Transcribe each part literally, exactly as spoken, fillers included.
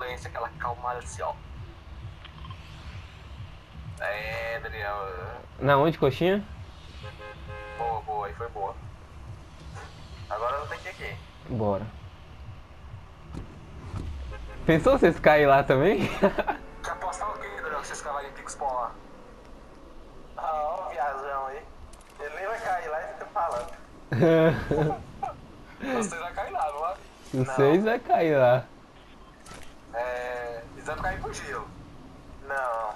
silêncio, aquela calma assim, ó. É, Daniel. Na onde, coxinha? Boa, boa, aí foi boa. Agora eu vou ter que ir aqui. Bora. Pensou vocês caírem lá também? Quer apostar o quê, Daniel, que vocês cavarem picos pra lá? Ah, ó o viajão aí. Ele nem vai cair lá e fica falando. Vocês vão cair lá, não vai? Vocês vai cair lá. É... Eles vão cair pro gelo. Não.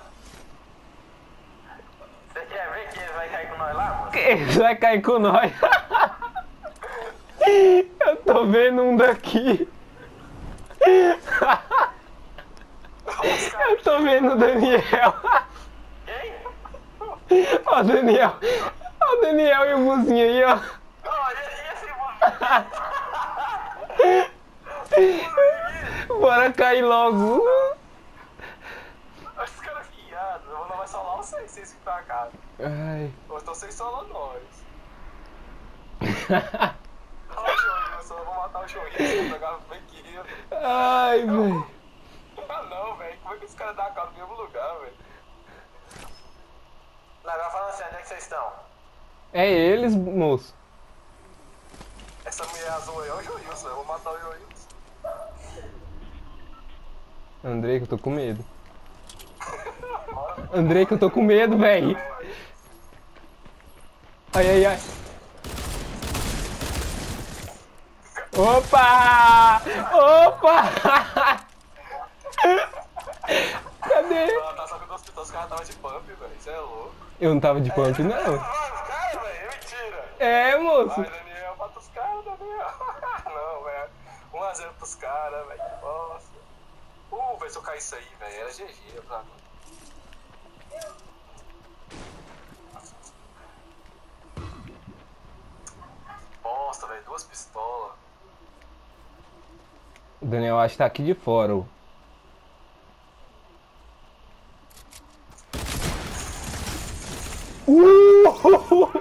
Você quer ver que ele vai cair com nós lá, mano? Eles vai cair com nós. Eu tô vendo um daqui. Eu tô vendo o Daniel. Quem? Ó o Daniel. Ó o Daniel e o Buzinho aí, ó. Ó, e esse moleque? Bora cair logo. Os caras fiados, eu não vai solar vocês, vocês ficam pra casa. Ai. Ou então vocês solam nós. Olha o Joilson, eu vou matar o Joilson, eu vou pegar o banqueiro. Ai, velho. Ah não, velho, como é que os caras dão a cara no mesmo lugar, velho? Não, agora falando assim, onde é que vocês estão? É eles, moço. Essa mulher azul aí é o Joilson, eu vou matar o Joilson. Andrei, que eu tô com medo. Andrei, que eu tô com medo, velho. Ai, ai, ai. Opa! Opa! Cadê? Ela tá saindo do hospital, os caras estavam de pump, velho, isso é louco. Eu não tava de pump, não. Vai, os caras, velho, é mentira. É, moço. Vai, Daniel, mata os caras, Daniel. Não, velho, um a zero pros caras, velho, nossa. Uh, velho, se eu cair isso aí, velho, era G G pra mim. Nossa, velho, duas pistolas. O Daniel acho que tá aqui de fora, ó. Uh!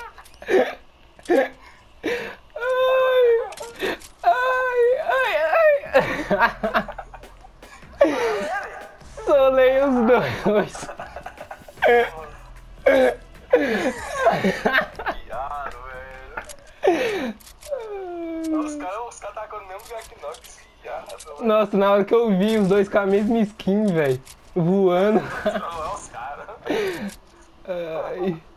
Ai, ai, ai, ai. Solei os dois. Piado, velho. Os caras os cara tá com o mesmo lugar que nós, que piado, velho. Nossa, na hora que eu vi os dois com a mesma skin, velho, voando. Não é os caras. Ai.